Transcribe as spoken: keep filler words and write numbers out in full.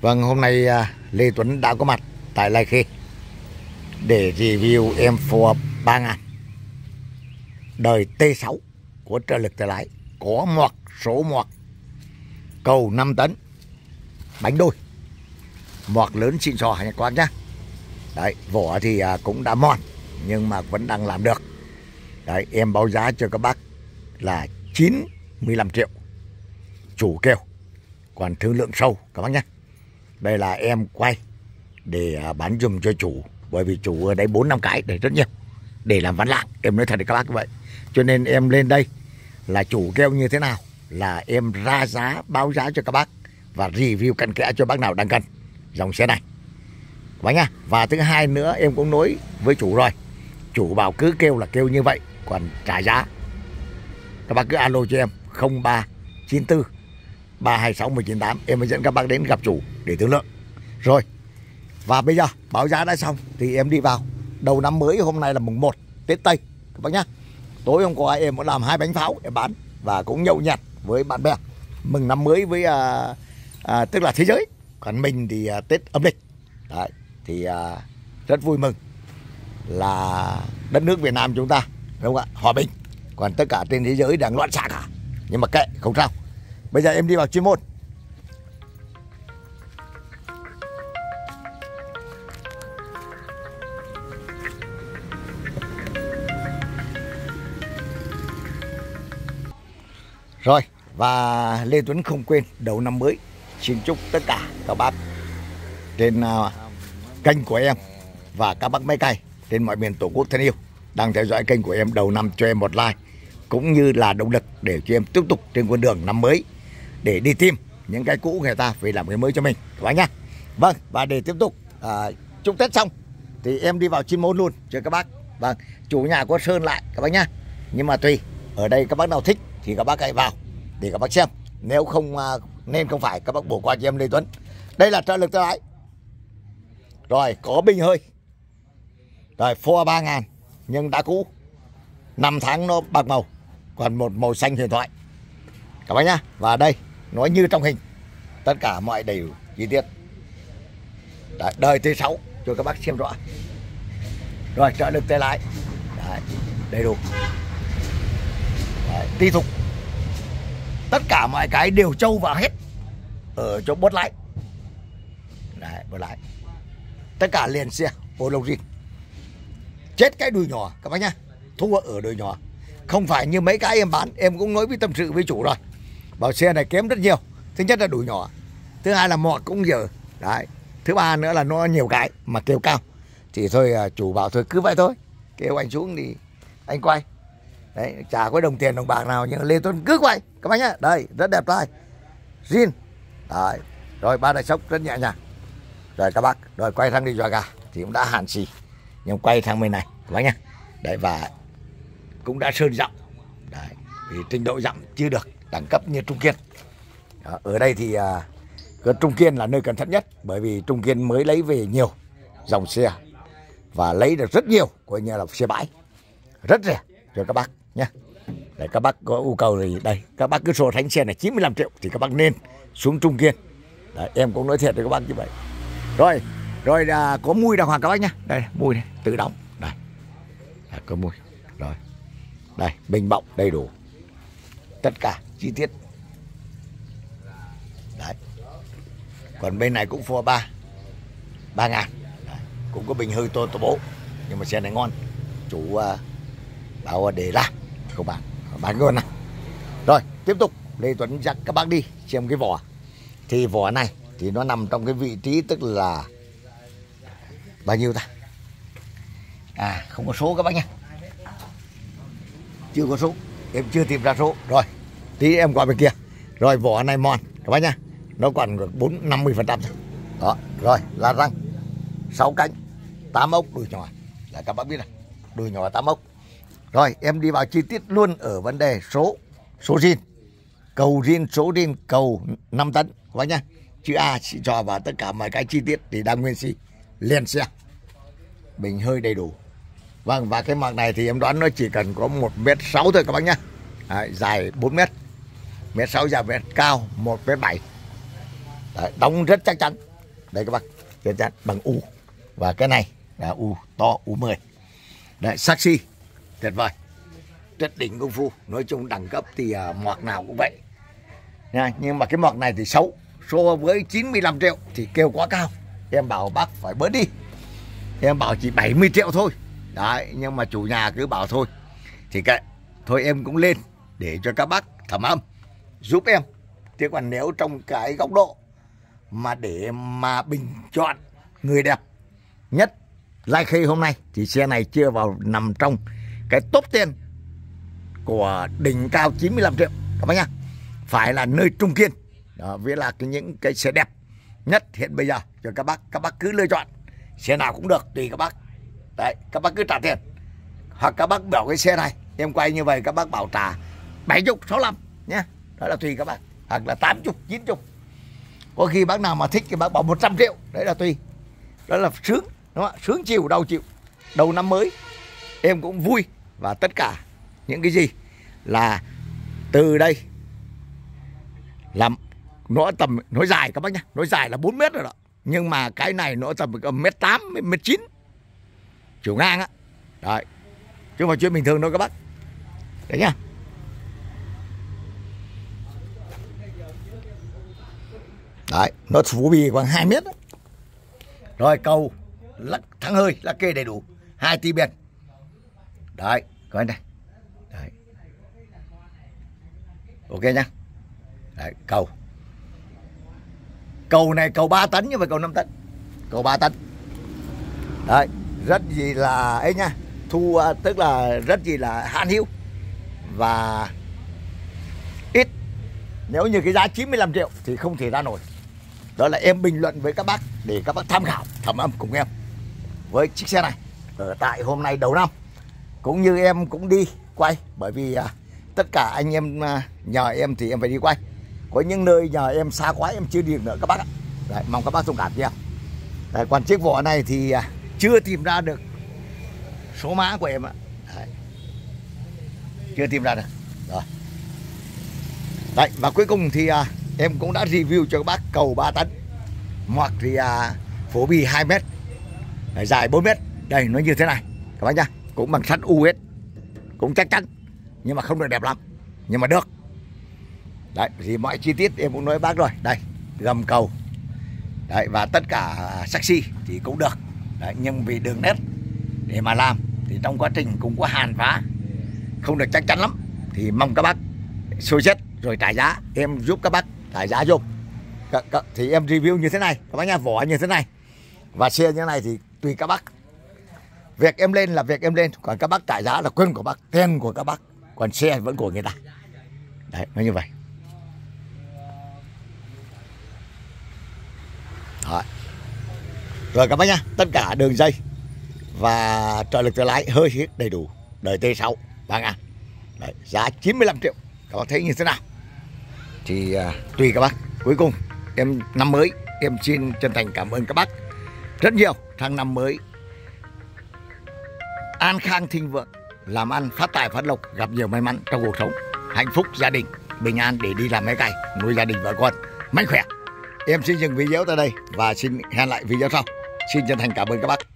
Vâng, hôm nay à, Lê Tuấn đã có mặt tại Lai Khê để review em Ford ba ngàn đời T sáu của trợ lực tay lái, có moọc, số moọc, cầu năm tấn, bánh đôi, moọc lớn xịn sò nha các bác nhá. Đấy, vỏ thì à, cũng đã mòn nhưng mà vẫn đang làm được. Đấy, em báo giá cho các bác là chín mươi lăm triệu, chủ kêu, còn thương lượng sâu các bác nhé. Đây là em quay để bán dùm cho chủ, bởi vì chủ ở đây bốn năm cái để rất nhiều để làm ván lạng, em nói thật với các bác như vậy. Cho nên em lên đây là chủ kêu như thế nào là em ra giá, báo giá cho các bác và review cặn kẽ cho bác nào đang cần dòng xe này các bác nhá. Và thứ hai nữa, em cũng nói với chủ rồi, chủ bảo cứ kêu là kêu như vậy, còn trả giá các bác cứ alo cho em không ba chín tư ba hai sáu một chín tám, em mới dẫn các bác đến gặp chủ để thương lượng. Rồi, và bây giờ báo giá đã xong thì em đi vào đầu năm mới. Hôm nay là mùng một Tết Tây các bác nhá. Tối hôm qua em cũng làm hai bánh pháo em bán và cũng nhậu nhẹt với bạn bè mừng năm mới với à, à, tức là thế giới, còn mình thì à, Tết âm lịch. Đấy, thì à, rất vui mừng là đất nước Việt Nam chúng ta, đúng không ạ, hòa bình, còn tất cả trên thế giới đang loạn xạ cả, nhưng mà kệ, không sao. Bây giờ em đi vào chuyên môn. Rồi, và Lê Tuấn không quên đầu năm mới xin chúc tất cả các bác trên uh, kênh của em và các bác máy cày trên mọi miền Tổ quốc thân yêu đang theo dõi kênh của em đầu năm cho em một like, cũng như là động lực để cho em tiếp tục trên con đường năm mới để đi tìm những cái cũ người ta về làm cái mới cho mình các bác nhá. Vâng, và để tiếp tục uh, chúc Tết xong thì em đi vào chuyên môn luôn cho các bác. Vâng, chủ nhà có sơn lại các bác nhá, nhưng mà tùy ở đây các bác nào thích thì các bác hãy vào để các bác xem, nếu không uh, nên không phải các bác bỏ qua cho em Lê Tuấn. Đây là trợ lực tay lái, rồi có bình hơi, rồi Ford ba ngàn nhưng đã cũ, năm tháng nó bạc màu, còn một màu xanh huyền thoại các bác nhá. Và đây nói như trong hình, tất cả mọi đầy đủ chi tiết. Đấy, đời T sáu cho các bác xem rõ. Rồi trợ lực tay lái, đấy, đầy đủ. Đấy, ti thục, tất cả mọi cái đều trâu vào hết ở chỗ bốt lái. Đấy, bốt lái, tất cả liền xe Ologin. Chết cái đùi nhỏ các bác nhá, thua ở đùi nhỏ, không phải như mấy cái em bán. Em cũng nói với tâm sự với chủ rồi, bảo xe này kém rất nhiều. Thứ nhất là đùi nhỏ, thứ hai là mọt cũng dở. Đấy, thứ ba nữa là nó nhiều cái mà kêu cao. Thì thôi chủ bảo thôi cứ vậy thôi, kêu anh xuống thì anh quay. Đấy, chả có đồng tiền đồng bạc nào, nhưng Lê Tuấn cứ quay các bác nhá. Đây, rất đẹp trai, zin. Đấy, rồi ba đại sốc rất nhẹ nhàng. Rồi các bác, rồi quay sang đi dọa gà thì cũng đã hạn xì, nhưng quay sang bên này các bác nhá. Đấy, và cũng đã sơn rộng. Đấy, vì trình độ rộng chưa được đẳng cấp như Trung Kiên. Đó, ở đây thì uh, Trung Kiên là nơi cẩn thận nhất, bởi vì Trung Kiên mới lấy về nhiều dòng xe và lấy được rất nhiều coi như là xe bãi rất rẻ cho các bác nhé. Để các bác có yêu cầu thì đây, các bác cứ so sánh xe này chín mươi lăm triệu thì các bác nên xuống Trung Kiên. Đấy, em cũng nói thiệt với các bác như vậy. Rồi, rồi à, có mùi đàng hoàng các bác nhá. Đây, mùi này, tự đóng. Đây, à, có mùi. Rồi, đây, bình bọng đầy đủ, tất cả chi tiết. Đấy, còn bên này cũng Ford ba ba ngàn. Đấy, cũng có bình hơi tô tô bố, nhưng mà xe này ngon, chủ uh, bảo để làm, không bán, bán luôn này. Rồi, tiếp tục Lê Tuấn dắt các bác đi xem cái vỏ. Thì vỏ này thì nó nằm trong cái vị trí tức là bao nhiêu ta? À, không có số các bác nha, chưa có số, em chưa tìm ra số. Rồi, tí em gọi bên kia. Rồi, vỏ này mòn các bác nha, nó còn bốn năm mươi phần trăm thôi. Đó, rồi là răng, sáu cánh, tám ốc, đùi nhỏ là các bác biết rồi, đùi nhỏ tám ốc. Rồi, em đi vào chi tiết luôn ở vấn đề số, số zin, cầu zin, số zin, cầu năm tấn các bác nhá. Chữ A chỉ cho vào tất cả mọi cái chi tiết thì đang nguyên xi, liền xe, bình hơi đầy đủ. Vâng, và cái mặt này thì em đoán nó chỉ cần có một mét sáu thôi các bác nhá. Đấy, dài bốn mét, mét sáu dài mét, cao một mét bảy. Đấy, đóng rất chắc chắn Đây các bác, chân chắn bằng U. Và cái này là U to, U mười. Đấy, saxi tuyệt vời, tuyệt đỉnh công phu. Nói chung đẳng cấp thì uh, moạc nào cũng vậy nha. Nhưng mà cái moạc này thì xấu, so với chín mươi lăm triệu thì kêu quá cao. Em bảo bác phải bớt đi, em bảo chỉ bảy mươi triệu thôi. Đấy, nhưng mà chủ nhà cứ bảo thôi thì kệ. Thôi em cũng lên để cho các bác thẩm âm giúp em. Thế còn nếu trong cái góc độ mà để mà bình chọn người đẹp nhất Lai Khê hôm nay thì xe này chưa vào nằm trong cái top tiền của đỉnh cao chín mươi lăm triệu các bác nhá. Phải là nơi trung kiên. Đó, với là cái những cái xe đẹp nhất hiện bây giờ cho các bác. Các bác cứ lựa chọn xe nào cũng được, tùy các bác. Đấy, các bác cứ trả tiền. Hoặc các bác bảo cái xe này em quay như vậy các bác bảo trả bảy mươi, sáu mươi lăm nhé. Đó là tùy các bác. Hoặc là tám mươi, chín mươi. Có khi bác nào mà thích thì bác bảo một trăm triệu. Đấy là tùy. Đó là sướng, đúng không? Sướng chiều đau chịu. Đầu năm mới em cũng vui. Và tất cả những cái gì là từ đây làm nó tầm nói dài các bác nhá, nói dài là bốn mét rồi đó. Nhưng mà cái này nó tầm mét tám, mét chín chiều ngang á. Đấy, chứ không phải chuyện bình thường đâu các bác. Đấy nhá. Đấy, nó phủ bì khoảng hai mét đó. Rồi cầu lắc thắng hơi, lắc kê đầy đủ, hai tí biên. Đấy, coi này. Đấy. Ok nhá. Đấy, cầu. Cầu này cầu ba tấn nhưng mà cầu năm tấn. Cầu ba tấn. Đấy, rất gì là ấy nha. Thu tức là rất gì là hạn hữu và ít. Nếu như cái giá chín mươi lăm triệu thì không thể ra nổi. Đó là em bình luận với các bác để các bác tham khảo thẩm âm cùng em với chiếc xe này ở tại hôm nay đầu năm. Cũng như em cũng đi quay, bởi vì à, tất cả anh em à, nhờ em thì em phải đi quay. Có những nơi nhờ em xa quá em chưa đi được nữa các bác ạ. Đấy, mong các bác thông cảm cho em. Đấy, còn chiếc vỏ này thì à, chưa tìm ra được số mã của em ạ. Đấy. Chưa tìm ra được. Rồi. Đấy, và cuối cùng thì à, em cũng đã review cho các bác cầu ba tấn. Hoặc thì à, phổ bì hai mét, dài bốn mét. Đây nó như thế này các bác nhá. Cũng bằng sắt U hết. Cũng chắc chắn. Nhưng mà không được đẹp lắm. Nhưng mà được. Đấy, thì mọi chi tiết em cũng nói bác rồi. Đây, gầm cầu. Đấy, và tất cả saxi thì cũng được. Đấy, nhưng vì đường nét để mà làm thì trong quá trình cũng có hàn vá, không được chắc chắn lắm. Thì mong các bác sôi xét rồi trả giá. Em giúp các bác trả giá giúp. Thì em review như thế này các bác nha, vỏ như thế này và xe như thế này thì tùy các bác. Việc em lên là việc em lên, còn các bác trả giá là quyền của bác, tiền của các bác, còn xe vẫn của người ta. Đấy, nó như vậy. Đó. Rồi các bác nhá, tất cả đường dây và trợ lực tự lái hơi hết đầy đủ, đời T sáu ba ngàn. Đấy, giá chín mươi lăm triệu. Các bác thấy như thế nào thì uh, tùy các bác. Cuối cùng em năm mới em xin chân thành cảm ơn các bác rất nhiều. Tháng năm mới an khang thịnh vượng, làm ăn phát tài phát lộc, gặp nhiều may mắn trong cuộc sống, hạnh phúc gia đình, bình an để đi làm máy cày, nuôi gia đình vợ con mạnh khỏe. Em xin dừng video tại đây và xin hẹn lại video sau. Xin chân thành cảm ơn các bác.